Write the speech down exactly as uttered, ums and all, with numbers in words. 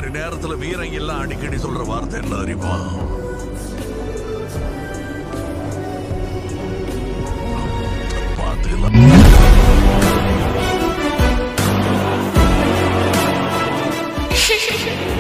மாதிரி நேரத்துல வீரங்க எல்லாம் அடிக்கடி சொல்ற வார்த்தை என்ன தெரியுமா? பாத்துக்கலாம்.